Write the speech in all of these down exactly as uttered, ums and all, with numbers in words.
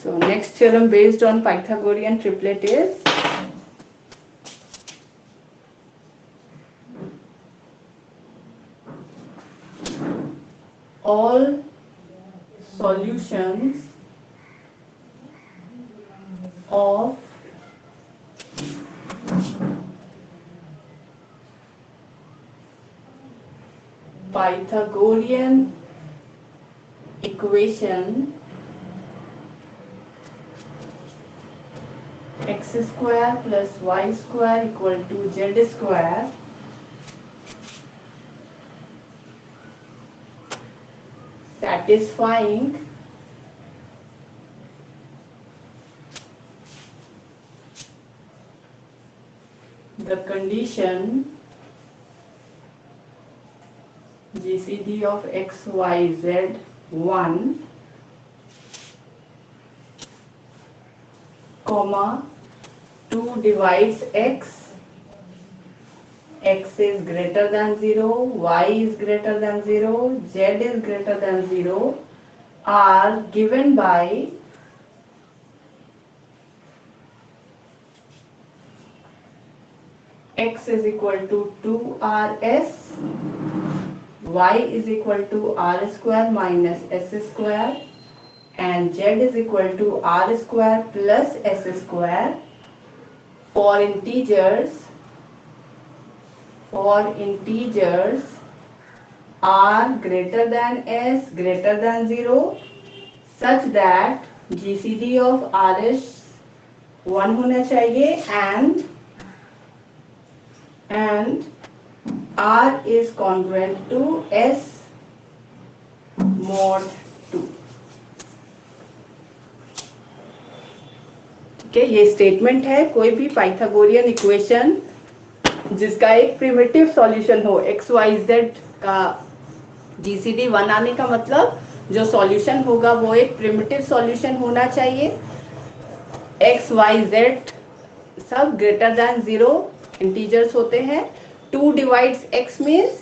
So next theorem based on Pythagorean triplet is all solutions of Pythagorean equation x square plus y square equal to z square satisfying the condition G C D of x, y, z one, comma two divides x, x is greater than zero, y is greater than zero, z is greater than zero are given by x is equal to two R S, y is equal to r square minus s square and z is equal to r square plus s square for integers for integers r greater than s greater than zero such that G C D of r is one होना चाहिए and and R is congruent to S mod two. ठीक है, ये statement है कोई भी Pythagorean equation जिसका एक प्रिमिटिव सॉल्यूशन हो x y z का जीसीडी वन आने का मतलब जो सॉल्यूशन होगा वो एक प्रिमिटिव सॉल्यूशन होना चाहिए। x y z सब ग्रेटर देन जीरो इंटीजर्स होते हैं। Two divides x means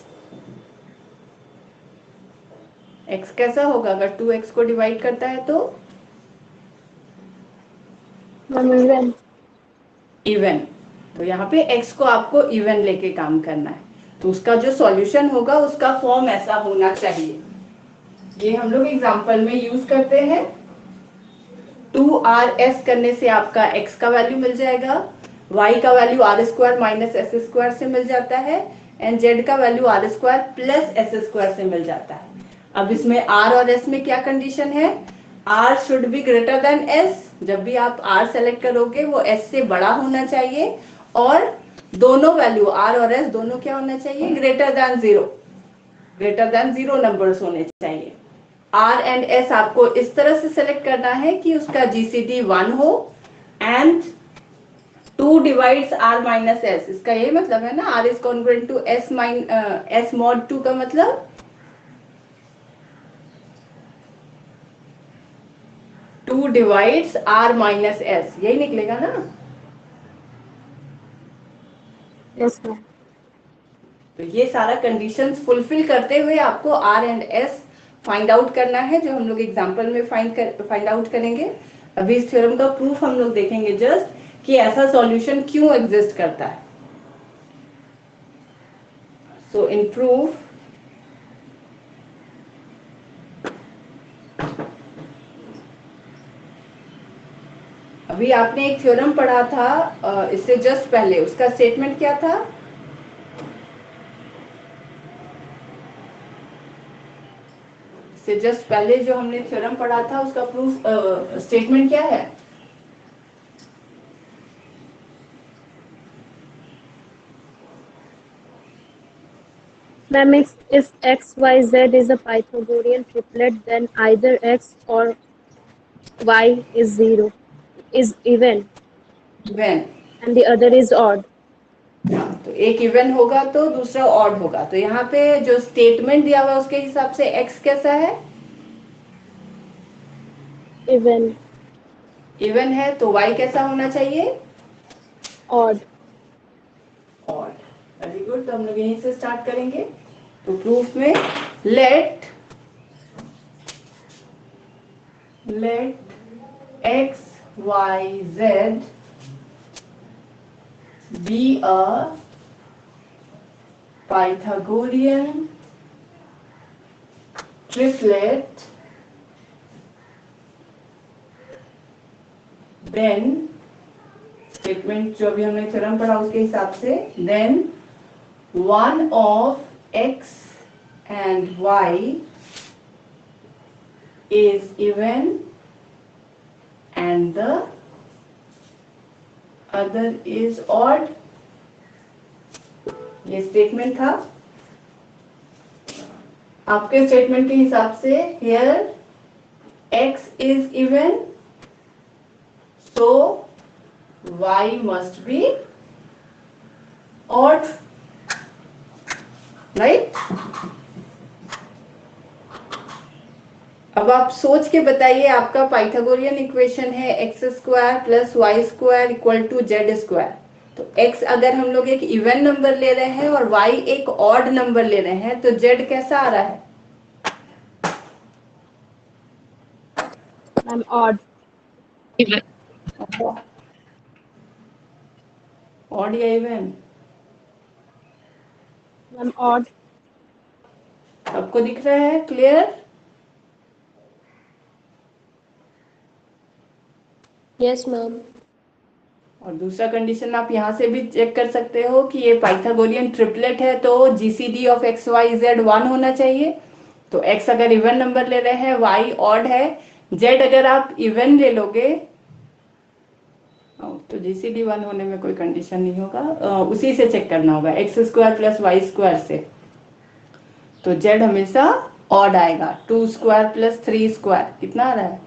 x कैसा होगा अगर टू एक्स को डिवाइड करता है तो इवन इवन। तो यहाँ पे x को आपको इवन लेके काम करना है तो उसका जो सॉल्यूशन होगा उसका फॉर्म ऐसा होना चाहिए। ये हम लोग एग्जांपल में यूज करते हैं। टू आर एस करने से आपका x का वैल्यू मिल जाएगा, y का value R square minus S square से मिल जाता है एंड z का value R square plus S square से मिल जाता है। अब इसमें r और s में क्या कंडीशन है, r should be greater than s। जब भी आप r सेलेक्ट करोगे वो s से बड़ा होना चाहिए और दोनों वैल्यू r और s दोनों क्या होना चाहिए, greater than zero, greater than zero numbers होने चाहिए। r एंड s आपको इस तरह से सेलेक्ट करना है कि उसका जीसीडी वन हो and two divides r minus s। इसका यही मतलब है ना, r is congruent to s minus s mod two का मतलब two divides r minus s, यही निकलेगा ना। Yes ma'am. तो ये सारा कंडीशंस फुलफिल करते हुए आपको r एंड s फाइंड आउट करना है जो हम लोग एग्जांपल में फाइंड कर फाइंड आउट करेंगे। अभी इस थ्योरम का प्रूफ हम लोग देखेंगे जस्ट कि ऐसा सॉल्यूशन क्यों एग्जिस्ट करता है। सो इन प्रूफ अभी आपने एक थ्योरम पढ़ा था इससे जस्ट पहले, उसका स्टेटमेंट क्या था, इससे जस्ट पहले जो हमने थ्योरम पढ़ा था उसका प्रूफ स्टेटमेंट क्या है। Ma'am, if, if x, y, z is a Pythagorean triplet, then either x or y is zero, is even, even, and the other is odd. तो एक इवन होगा तो दूसरा ऑड होगा। तो यहाँ पे जो स्टेटमेंट दिया हुआ है उसके हिसाब से x कैसा है, Even, इवन है तो y कैसा होना चाहिए, odd. ऑड। वेरी गुड, तो हम लोग यहीं से स्टार्ट करेंगे। तो प्रूफ में let let x, y, z be a Pythagorean triplet, then statement जो भी हमने थ्योरम पढ़ा उसके हिसाब से, then one of x and y is even and the other is odd. ये स्टेटमेंट था। आपके स्टेटमेंट के हिसाब से here x is even, so y must be odd, right? अब आप सोच के बताइए, आपका पाइथागोरियन इक्वेशन है X square plus Y square equal to Z square. तो x अगर हम लोग एक इवन नंबर ले रहे हैं और y एक ऑड नंबर ले रहे हैं, तो z कैसा आ रहा है? Ma'am odd. ऑड या इवन? Ma'am odd. आपको दिख रहा है क्लियर? Yes ma'am. और दूसरा कंडीशन आप यहाँ से भी चेक कर सकते हो कि ये पाइथागोरियन ट्रिपलेट है, तो GCD of X Y Z one होना चाहिए। तो x अगर इवन नंबर ले रहे हैं, y ऑड है, z अगर आप इवन ले लोगे तो जीसीडी वन होने में कोई कंडीशन नहीं होगा, उसी से चेक करना होगा X square plus Y square से। तो z हमेशा ऑड आएगा। Two square plus three square कितना आ रहा है?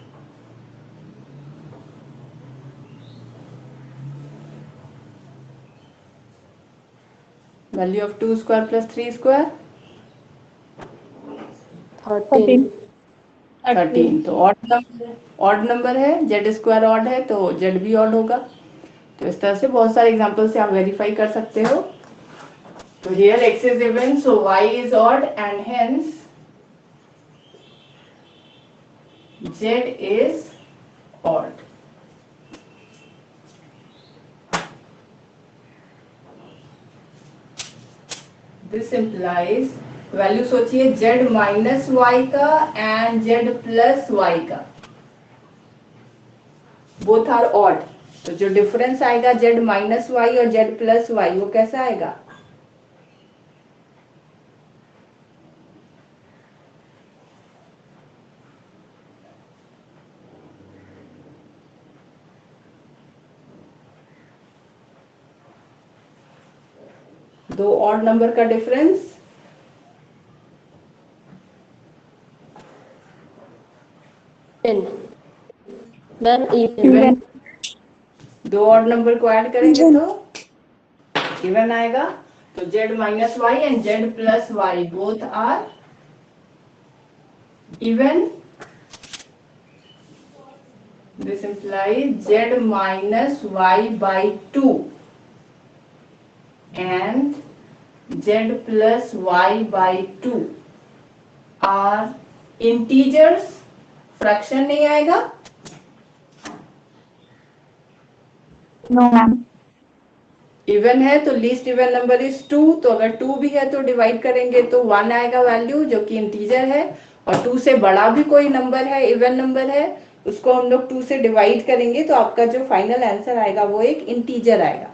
Value of two square plus three square thirteen. Thirteen. तो ऑड नंबर ऑड नंबर है, जेड स्क्वायर ऑड है तो जेड भी ऑड होगा। तो इस तरह से बहुत सारे एग्जांपल से आप वेरीफाई कर सकते हो। तो here x is even, so y is odd and hence z is odd. This implies, value सोचिए z माइनस वाई का एंड z प्लस वाई का, बोथ आर ऑड। तो जो डिफरेंस आएगा z माइनस वाई और z प्लस वाई, वो कैसा आएगा? दो ऑड नंबर का डिफरेंस मैम इवन। दो ऑड नंबर को ऐड करेंगे तो इवन आएगा। तो z minus Y and z plus Y both are even. This implies z minus y by two and z plus y by two are integers. Fraction नहीं आएगा? No ma'am. Even है तो least even number is two, तो अगर to भी है तो divide करेंगे तो वन आएगा वैल्यू, जो कि इंटीजर है। और टू से बड़ा भी कोई नंबर है, इवन नंबर है, उसको हम लोग टू से डिवाइड करेंगे तो आपका जो फाइनल आंसर आएगा वो एक इंटीजर आएगा।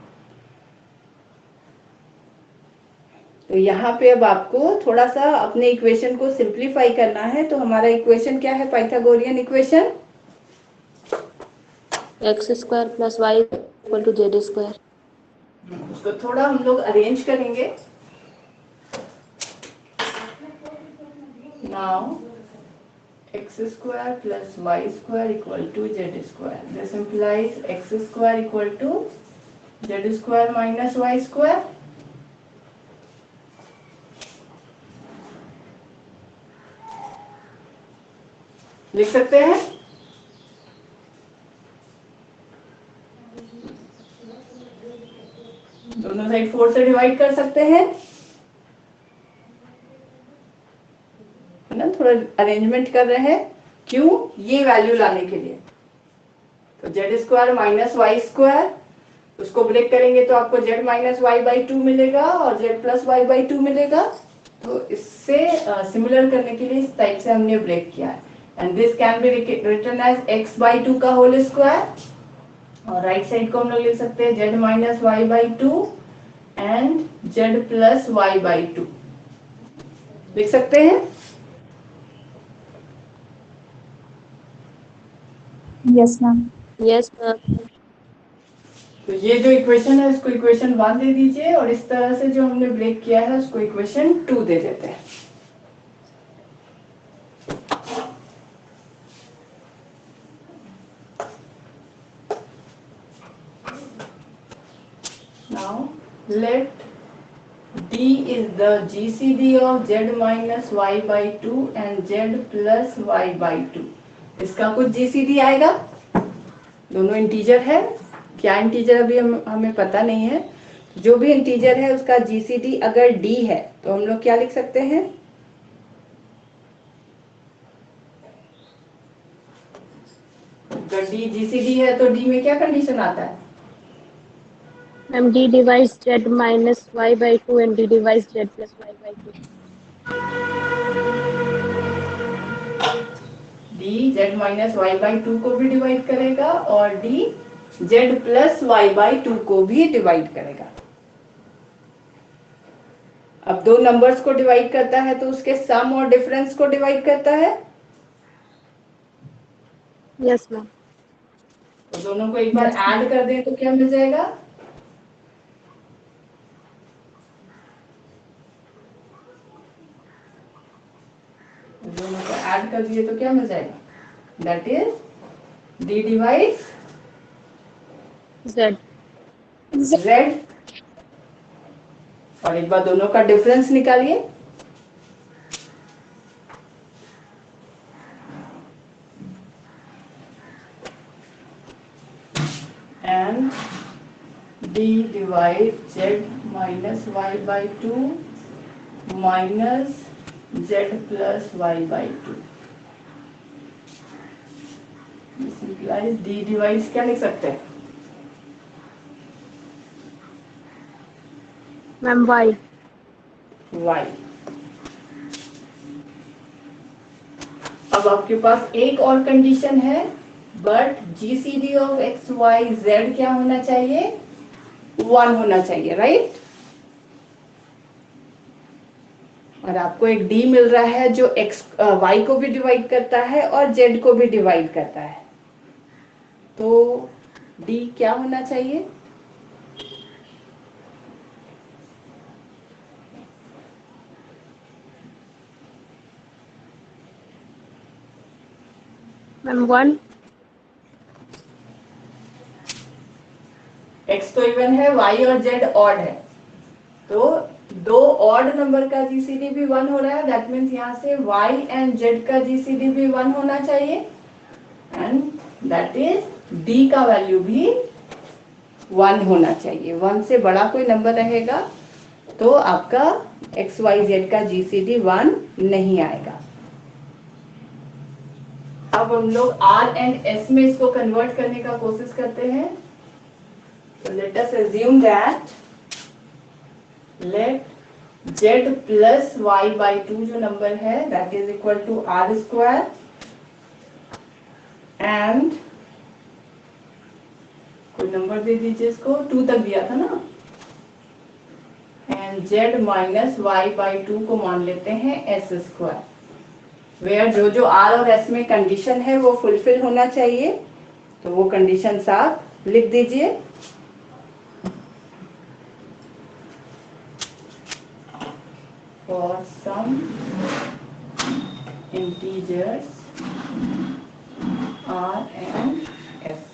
तो यहाँ पे अब आपको थोड़ा सा अपने इक्वेशन को सिंप्लीफाई करना है। तो हमारा इक्वेशन क्या है, Pythagorean equation? X square plus Y equal to Z square. उसको थोड़ा हम लोग अरेंज करेंगे। Now x square plus y square equal to z square. This implies x square equal to z square minus y square. लिख सकते हैं? दोनों side four से डिवाइड कर सकते हैं, है ना? थोड़ा अरेंजमेंट कर रहे हैं। क्यों? ये वैल्यू लाने के लिए। तो Z square minus Y square, उसको ब्रेक करेंगे तो आपको Z minus Y by two मिलेगा और Z plus Y by two मिलेगा। तो इससे सिमिलर uh, करने के लिए इस टाइप से हमने ब्रेक किया है। And this can be written as X by two का होल स्क्वायर और राइट साइड को हम लोग लिख सकते हैं Z minus Y by two and Z plus Y by two लिख सकते हैं। Yes, ma'am. Yes, ma'am. तो ये जो इक्वेशन है इसको इक्वेशन वन दे दीजिए और इस तरह से जो हमने ब्रेक किया है उसको इक्वेशन टू दे देते हैं। Now let D is the G C D of Z minus Y by two and Z plus Y by two। इसका कुछ G C D आएगा, दोनों इंटीजर है, क्या इंटीजर अभी हम हमें पता नहीं है। जो भी इंटीजर है उसका G C D अगर D है तो हम लोग क्या लिख सकते हैं, अगर D G C D है तो D में क्या कंडीशन आता है, Ma'am, D divides Z minus Y by two and D divides Z plus Y by two. D Z minus Y by two को भी डिवाइड करेगा और D Z plus Y by two को भी डिवाइड करेगा। अब दो नंबर्स को डिवाइड करता है तो उसके सम और डिफरेंस को डिवाइड करता है। Yes, ma'am. तो दोनों को एक बार ऐड कर दें तो क्या मिल जाएगा, दोनों को ऐड कर दिए तो क्या मिल जाएगा, that is D divides Z. Z। और एक बार दोनों का डिफरेंस निकालिए, and D divide Z minus Y by two minus Z plus Y by two. D divides क्या लिख सकते हैं, Ma'am, Y. Y। अब आपके पास एक और कंडीशन है, but GCD of X Y Z क्या होना चाहिए, वन होना चाहिए, राइट। और आपको एक डी मिल रहा है जो एक्स वाई को भी डिवाइड करता है और जेड को भी डिवाइड करता है, तो डी क्या होना चाहिए, Ma'am, one. एक्स तो इवन है, वाई और जेड ऑड है, तो दो ऑड नंबर का जीसीडी भी वन हो रहा है, दैट मीन्स यहाँ से वाई एंड जेड का जीसीडी भी वन होना चाहिए एंड दैट इज डी का वैल्यू भी वन होना चाहिए। वन से बड़ा कोई नंबर रहेगा तो आपका एक्स वाई जेड का जीसीडी वन नहीं आएगा। अब हम लोग आर एंड एस में इसको कन्वर्ट करने का कोशिश करते हैं। So let us assume that let z plus y by two जो नंबर है that is equal to r square and कोई नंबर दे दीजिए, इसको टू तक दिया था ना, and z minus y by two को मान लेते हैं s square, where जो जो r और s में कंडीशन है वो फुलफिल होना चाहिए, तो वो कंडीशन आप लिख दीजिए। For some integers r and s,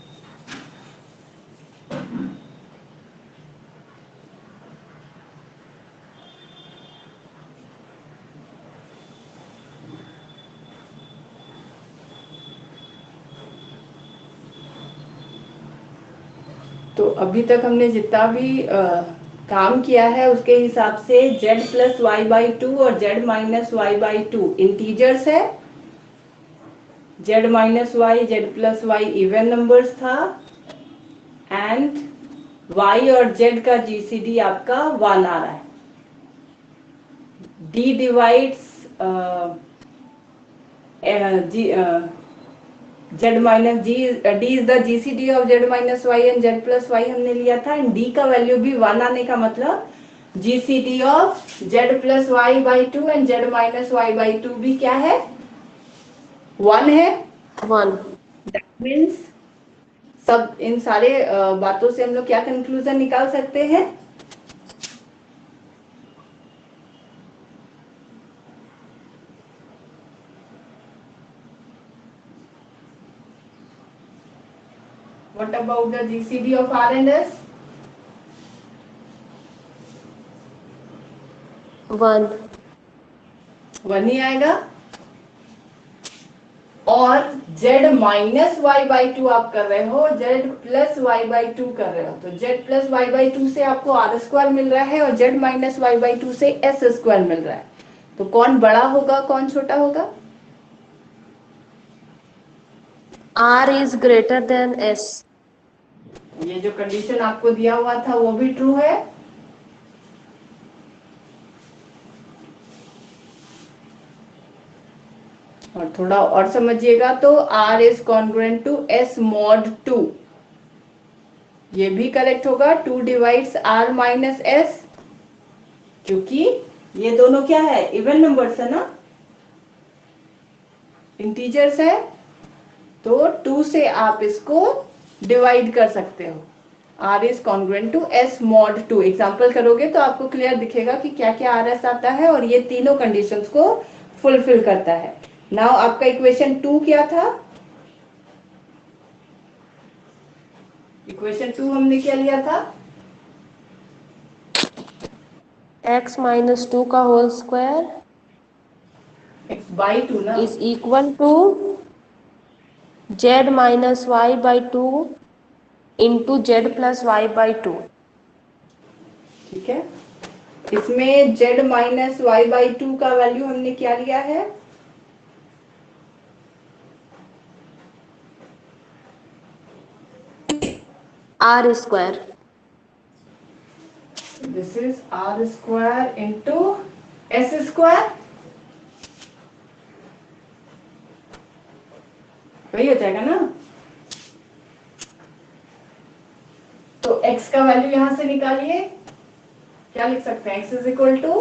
तो अभी तक हमने जितना भी आ, काम किया है उसके हिसाब से z plus Y by two और z minus Y by two integers है, Z minus Y Z plus Y even numbers था एंड वाई और जेड का जीसीडी आपका वन आ रहा है. डी डिवाइड्स जेड माइनस जी, D is the GCD of Z minus Y and Z plus Y हमने लिया था एंड डी का वैल्यू भी वन आने का मतलब GCD of Z plus Y by two and Z minus Y by two भी क्या है, वन है. वन. दैट मीन्स सब इन सारे uh, बातों से हम लोग क्या कंक्लूजन निकाल सकते हैं, what about the G C D of R and S? One. One ही आएगा. और z minus Y by two आप कर रहे हो, z plus Y by two कर रहे हो, तो z plus Y by two से आपको आर स्क्वायर मिल रहा है और z minus Y by two से एस स्क्वायर मिल रहा है. तो कौन बड़ा होगा कौन छोटा होगा? R is greater than S. ये जो कंडीशन आपको दिया हुआ था वो भी ट्रू है. और थोड़ा और समझिएगा तो R is congruent to S mod two, ये भी करेक्ट होगा. Two divides R minus S, क्योंकि ये दोनों क्या है, इवन नंबर्स है ना, इंटीजर्स है, तो टू से आप इसको डिवाइड कर सकते हो. R is congruent to S mod two. Example करोगे तो आपको क्लियर दिखेगा कि क्या क्या R S आता है और ये तीनों कंडीशंस को फुलफिल करता है. नाउ आपका इक्वेशन टू क्या था? इक्वेशन टू हमने क्या लिया था? एक्स माइनस टू का whole square x by two ना, is equal to Z minus Y by two into Z plus Y by two. ठीक है. इसमें z minus Y by two का वैल्यू हमने क्या लिया है? R square. This is R square into S square, वही हो जाएगा ना. तो x का वैल्यू यहां से निकालिए, क्या लिख सकते हैं? x is equal to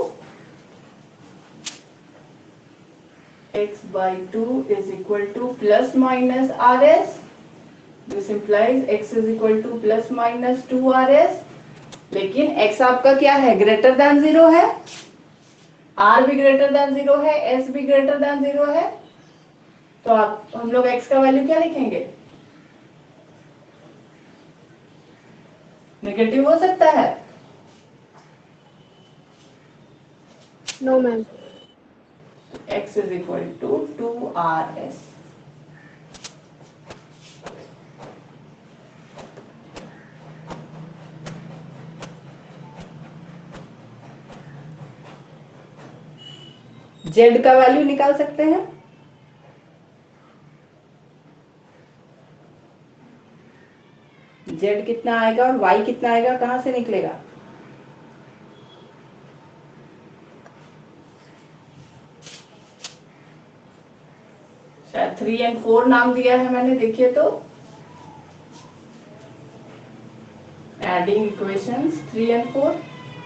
X by two is equal to plus minus R S. This implies x is equal to plus minus two R S. लेकिन x आपका क्या है, ग्रेटर देन जीरो है, r भी ग्रेटर देन जीरो है, s भी greater than zero है, तो आप हम लोग x का वैल्यू क्या लिखेंगे? नेगेटिव हो सकता है. No, ma'am. x is equal to two R S. z का वैल्यू निकाल सकते हैं. z कितना आएगा और y कितना आएगा, कहां से निकलेगा? शायद थ्री एंड फोर नाम दिया है मैंने, देखिए तो. Adding equations three and four,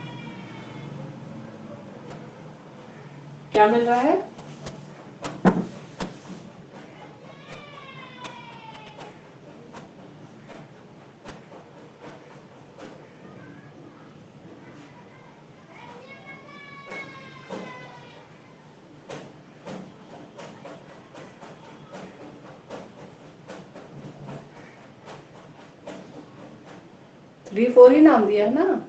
क्या मिल रहा है? थ्री फोर ही नाम दिया है ना.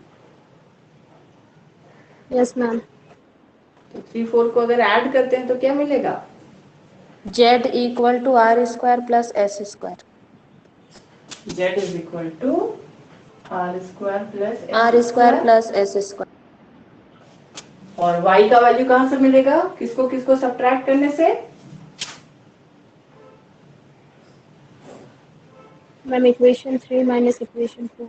Yes, ma'am. तो थ्री फोर को अगर ऐड करते हैं तो क्या मिलेगा? Z equal to R square plus S square. z is equal to R square plus R square plus S square. और y का वैल्यू कहां से मिलेगा, किसको किसको सब्ट्रैक्ट करने से? Ma'am equation three minus equation four.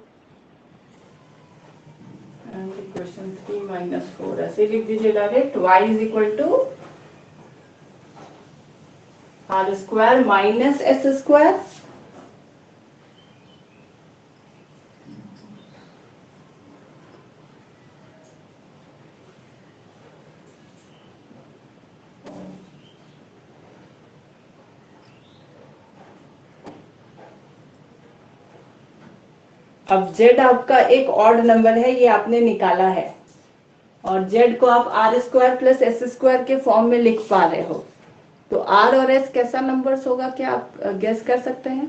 And equation three minus four ऐसे लिख दीजिए direct. y is equal to R square minus S square. अब z आपका एक ऑड नंबर है, ये आपने निकाला है, और z को आप R square plus S square के फॉर्म में लिख पा रहे हो, तो r और s कैसा नंबर्स होगा, क्या आप गेस कर सकते हैं?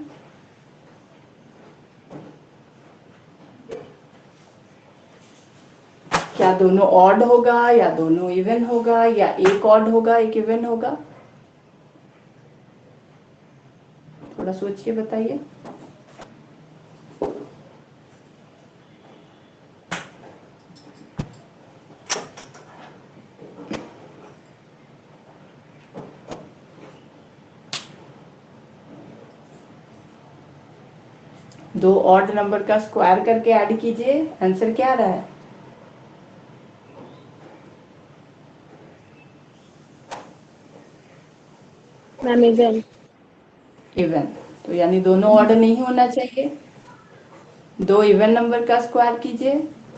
क्या दोनों ऑड होगा या दोनों इवन होगा या एक ऑड होगा एक इवन होगा? थोड़ा सोचिए बताइए। दो ऑड नंबर का स्क्वायर करके ऐड कीजिए, आंसर क्या आ रहा है? Ma'am even. इवन, तो यानी दोनों ऑड नहीं होना चाहिए। दो इवन नंबर का स्क्वायर कीजिए।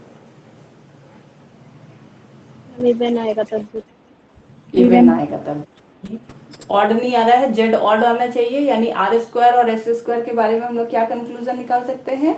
मैम इवन आएगा तब भी। इवन आएगा तब। ऑड नहीं आ रहा है, जेड ऑड आना चाहिए, यानी आर स्क्वायर और एस स्क्वायर के बारे में हम लोग क्या कंक्लूजन निकाल सकते हैं?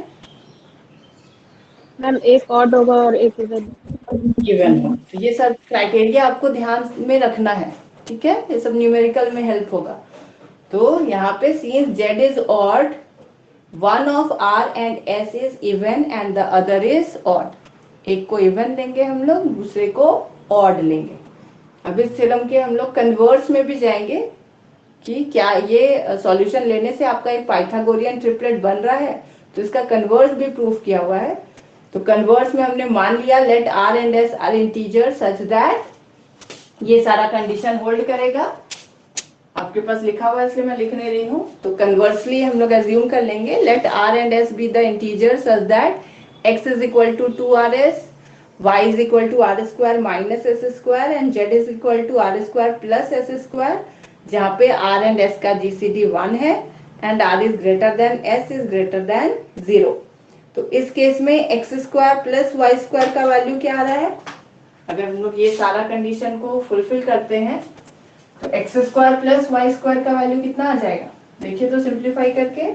मैम एक ऑड होगा और एक इवन। इवन हो। तो ये सब क्राइटेरिया आपको ध्यान में रखना है, ठीक है? ये सब न्यूमेरिकल में हेल्प होगा। तो यहाँ पे since Z is odd, one of R and S is even and the other is odd. एक को इवन लेंगे हम लोग, दूसरे को ऑड लेंगे। अब इस थ्योरम के हम लोग कन्वर्स में भी जाएंगे कि क्या ये सॉल्यूशन लेने से आपका एक पाइथागोरियन ट्रिपलेट बन रहा है, तो इसका कन्वर्स भी प्रूफ किया हुआ है। तो कन्वर्स में हमने मान लिया let R and S are integer such that ये सारा कंडीशन होल्ड करेगा। आपके पास लिखा हुआ है इसलिए मैं लिख नहीं रही हूँ। तो कन्वर्सली हम लोग एज्यूम कर लेंगे let R and S be the integer such that X is equal to two R S, y is equal to r square minus s square and z is equal to r square plus s square, जहाँ पे r and s का G C D one है and r is greater than s is greater than zero। तो इस case में x square plus y square का value क्या आ रहा है? अगर हम लोग ये सारा कंडीशन को फुलफिल करते हैं तो x square plus y square का वैल्यू कितना आ जाएगा? देखिए तो सिंप्लीफाई करके।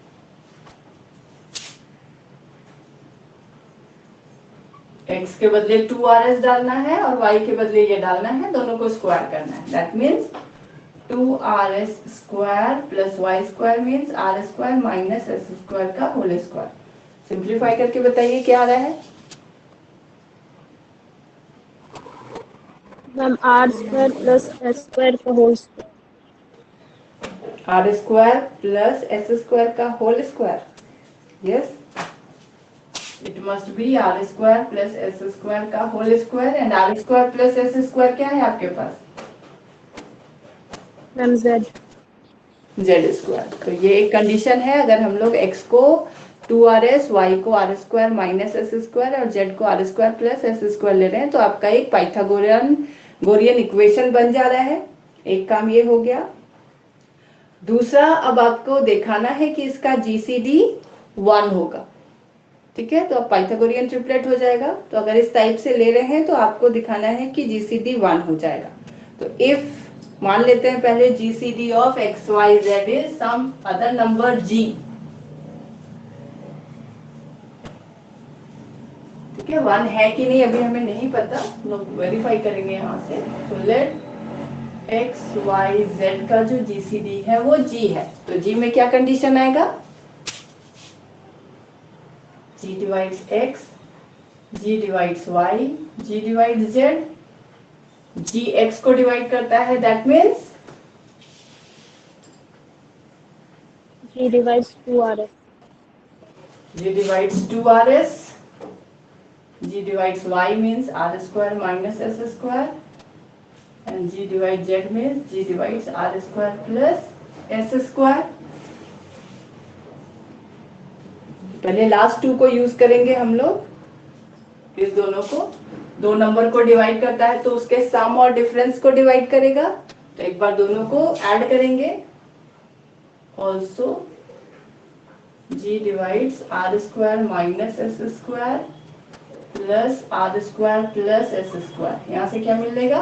x के बदले टू आर एस डालना है और y के बदले ये डालना है, दोनों को स्क्वायर करना है। That means two R S square plus Y square means R square minus S square का होल स्क्वायर। सिंप्लीफाई करके बताइए क्या आ रहा है? Ma'am R square plus S square का whole square. R square plus S square का whole square. Yes, it must be R square plus S square का whole square and R square plus S square क्या है आपके पास? Ma'am Z. Z square. तो ये एक कंडीशन है, अगर हम लोग x को टू आर एस, y को R square minus S square और z को R square plus S square ले रहे हैं तो आपका एक पाइथागोरियन गोरियन इक्वेशन बन जा रहा है। एक काम ये हो गया। दूसरा, अब आपको दिखाना है कि इसका जीसीडी वन होगा, ठीक है? तो अब पाइथागोरियन ट्रिपलेट हो जाएगा। तो अगर इस टाइप से ले रहे हैं तो आपको दिखाना है कि जीसीडी वन हो जाएगा। तो इफ मान लेते हैं पहले GCD of X Y Z is some other number G, ठीक है? वन है कि नहीं अभी हमें नहीं पता, लोग वेरीफाई करेंगे यहाँ से। तो लेट एक्स वाई जेड का जो जीसीडी है वो जी है, तो जी में क्या कंडीशन आएगा? G divides X, G divides Y, G divides Z. G X को डिवाइड करता है, that means G divides two R S. g divides two R S, g divides y means r square minus s square and g divides z means g divides r square plus s square। पहले last two को use करेंगे हम लोग, इस दोनों को, दो number को डिवाइड करता है तो उसके सम और डिफरेंस को डिवाइड करेगा। तो एक बार दोनों को ऐड करेंगे, also G divides R square minus S square plus R square plus S square. यहाँ से क्या मिलेगा?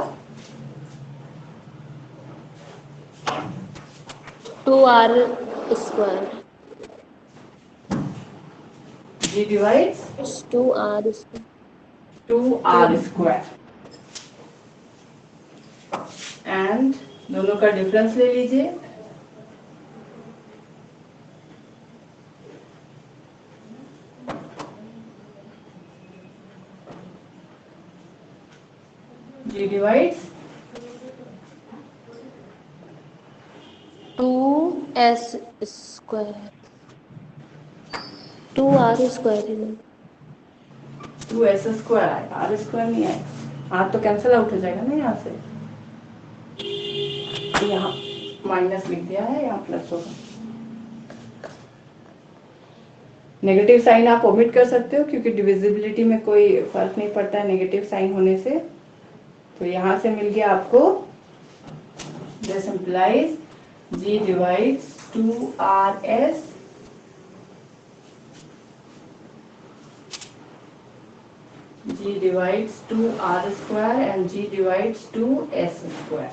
Two R square G divides two R square two R square and दोनों का डिफरेंस ले लीजिए। G divides two S square two R square है ना? टू एस स्क्वायर आएगा, आर स्क्वायर नहीं आएगा। आर तो कैंसिल आउट हो जाएगा ना यहाँ से, यहाँ माइनस लिख दिया है, यहाँ प्लस होगा। नेगेटिव साइन आप ओमिट कर सकते हो क्योंकि डिविजिबिलिटी में कोई फर्क नहीं पड़ता है नेगेटिव साइन होने से। तो यहाँ से मिल गया आपको, this implies G divides two R S G divides two R square and G divides two S square.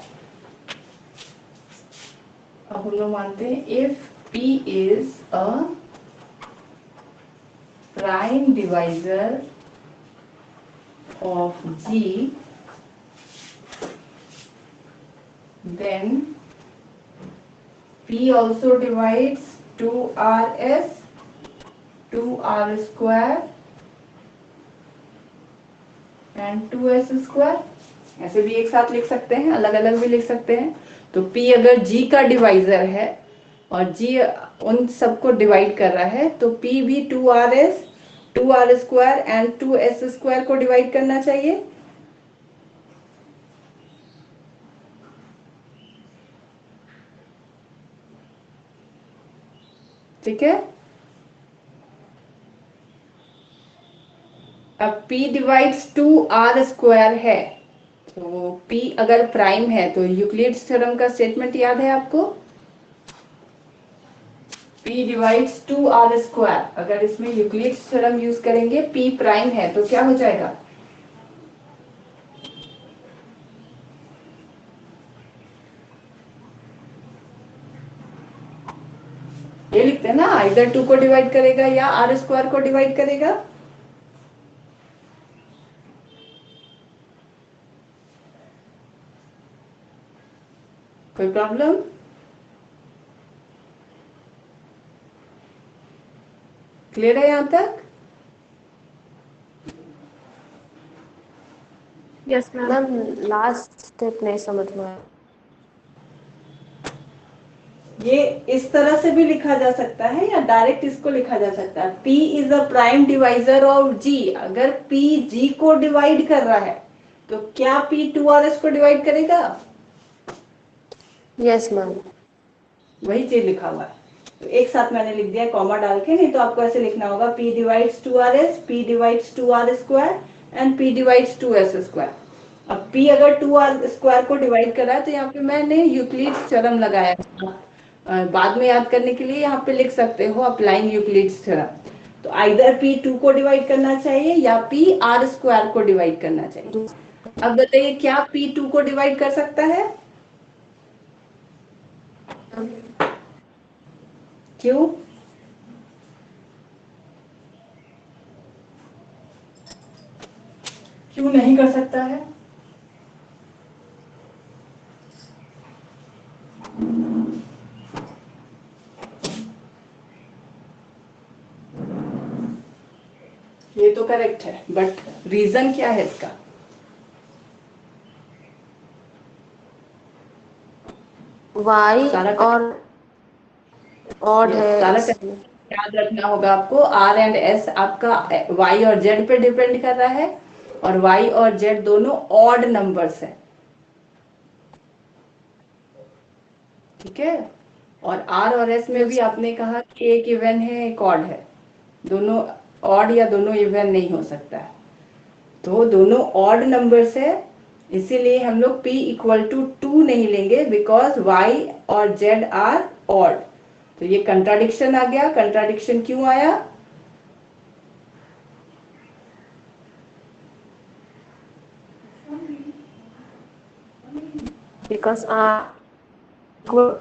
अब हम लोग मानते हैं if P is a prime divisor of G, then P also divides two R S, two R square and two S square. ऐसे भी एक साथ लिख सकते हैं, अलग अलग भी लिख सकते हैं। तो P अगर G का डिवाइजर है और G उन सबको डिवाइड कर रहा है तो P भी two R S, two R square and two S square को डिवाइड करना चाहिए। ठीक है। अब P divides two R square है, तो P अगर प्राइम है तो यूक्लिड्स थ्योरम का स्टेटमेंट याद है आपको? P divides two R square, अगर इसमें यूक्लिड्स थ्योरम यूज करेंगे, P प्राइम है तो क्या हो जाएगा? ये लिखते हैं ना, आइदर टू को डिवाइड करेगा या आर स्क्वायर को डिवाइड करेगा। कोई प्रॉब्लम? क्लियर है यहाँ तक? Yes ma'am. Ma'am last step नहीं समझ में आया। ये इस तरह से भी लिखा जा सकता है या डायरेक्ट इसको लिखा जा सकता है। P is a prime divisor of G। अगर P G को डिवाइड कर रहा है तो क्या P टू आर एस को डिवाइड करेगा? Yes ma'am. वही चीज लिखा हुआ है, तो एक साथ मैंने लिख दिया कॉमा डाल के, नहीं तो आपको ऐसे लिखना होगा P divides two R S, P divides two R square and P divides two S square. अब P अगर टू आर स्क्वायर को डिवाइड कर रहा है तो यहाँ पे मैंने यूक्लिड्स थ्योरम लगाया है। बाद में याद करने के लिए यहाँ पे लिख सकते हो अप्लाइंग यूक्लिड्स थ्योरम। तो आइदर P टू को डिवाइड करना चाहिए या P आर स्क्वायर को डिवाइड करना चाहिए। अब बताइए क्या P टू को डिवाइड कर सकता है? क्यों? क्यों नहीं कर सकता है? ये तो करेक्ट है, बट रीजन क्या है इसका? वाई और ऑड है सारा इसमें। याद रखना होगा आपको। आर एंड एस आपका वाई और जेड पे डिपेंड कर रहा है और वाई और जेड दोनों ऑड नंबर्स हैं। ठीक है। और आर और एस में भी आपने कहा कि एक इवन है एक ऑड है। दोनों ऑड या दोनों इवन नहीं हो सकता है, तो दोनों ऑड नंबर्स है, इसीलिए हम लोग p इक्वल टू टू नहीं लेंगे बिकॉज y और z आर ऑड। तो ये कंट्राडिक्शन आ गया। कंट्राडिक्शन क्यों आया? because R equal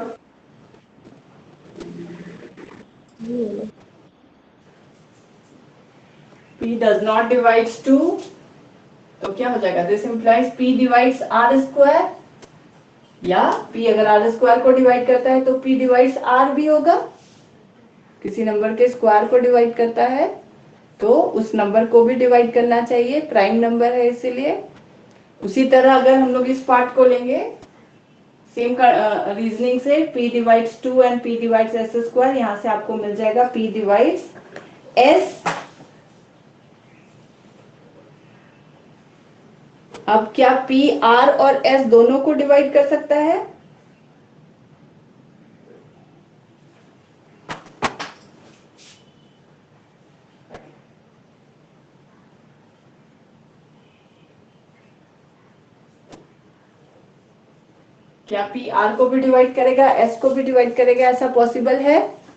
p does not divides two, तो क्या हो जाएगा? This implies p divides r square, या p अगर r स्क्वायर को डिवाइड करता है तो p डिवाइड्स r भी होगा। किसी नंबर के स्क्वायर को डिवाइड करता है तो उस नंबर को भी डिवाइड करना चाहिए, प्राइम नंबर है इसीलिए। उसी तरह अगर हम लोग इस पार्ट को लेंगे सेम रीजनिंग से, p divides two and p divides s square, यहाँ से आपको मिल जाएगा p डिवाइड्स s। अब क्या p r और s दोनों को डिवाइड कर सकता है? क्या p r को भी डिवाइड करेगा, s को भी डिवाइड करेगा? ऐसा पॉसिबल है?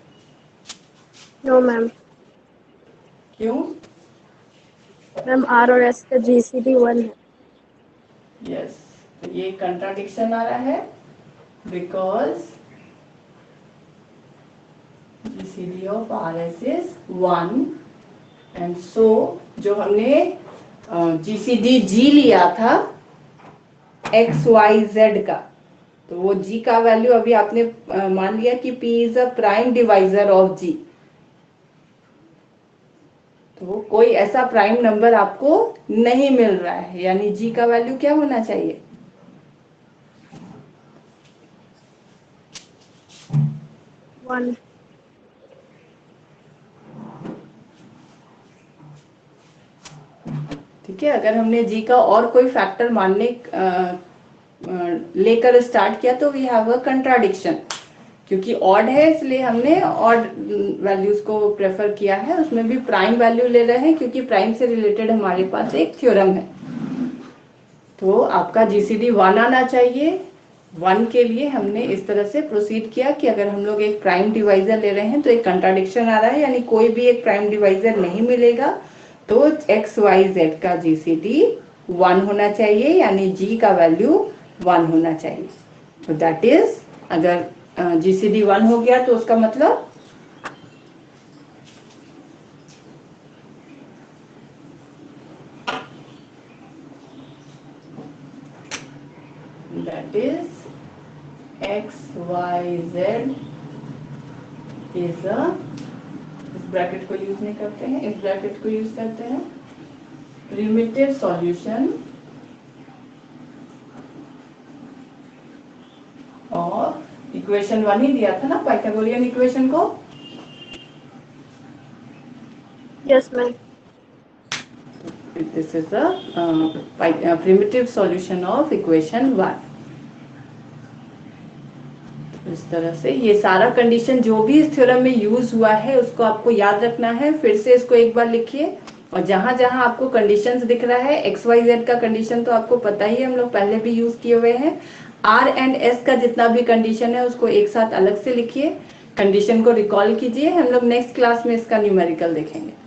No ma'am. क्यों? मैम आर और एस का जीसीडी वन है। यस, तो ये कंट्राडिक्शन आ रहा है because GCD of R S is one, and so जो हमने जीसीडी जी लिया था एक्स वाई जेड का, तो वो g का वैल्यू अभी आपने uh, मान लिया कि p is a prime divisor of g, तो कोई ऐसा प्राइम नंबर आपको नहीं मिल रहा है, यानी g का वैल्यू क्या होना चाहिए? वन। ठीक है, अगर हमने g का और कोई फैक्टर मानने uh, लेकर स्टार्ट किया तो वी हैव अ कंट्राडिक्शन, क्योंकि ऑड है इसलिए हमने ऑड वैल्यूज को प्रेफर किया है, उसमें भी प्राइम वैल्यू ले रहे हैं क्योंकि प्राइम से रिलेटेड हमारे पास एक थ्योरम है। तो आपका जीसीडी वन आना चाहिए। वन के लिए हमने इस तरह से प्रोसीड किया कि अगर हम लोग एक प्राइम डिवाइजर ले रहे हैं तो एक कंट्राडिक्शन आ रहा है, यानी कोई भी एक प्राइम डिवाइजर नहीं मिलेगा, तो एक्स वाई जेड का जीसीडी वन होना चाहिए, यानी जी का वैल्यू वन होना चाहिए। तो दैट इज, अगर जीसीडी वन हो गया तो उसका मतलब that is X Y Z is a, इस ब्रैकेट को यूज नहीं करते हैं, इस ब्रैकेट को यूज करते हैं, प्रिमिटिव सॉल्यूशन और इक्वेशन वन ही दिया था ना, पाइथागोरियन इक्वेशन को। Yes ma'am. This is the primitive solution of equation one. इस तरह से ये सारा कंडीशन जो भी इस थ्योरम में यूज हुआ है उसको आपको याद रखना है। फिर से इसको एक बार लिखिए, और जहां जहां आपको कंडीशंस दिख रहा है, एक्स वाई जेड का कंडीशन तो आपको पता ही है, हम लोग पहले भी यूज किए हुए हैं। आर एंड एस का जितना भी कंडीशन है उसको एक साथ अलग से लिखिए, कंडीशन को रिकॉल कीजिए। हम लोग नेक्स्ट क्लास में इसका न्यूमेरिकल देखेंगे।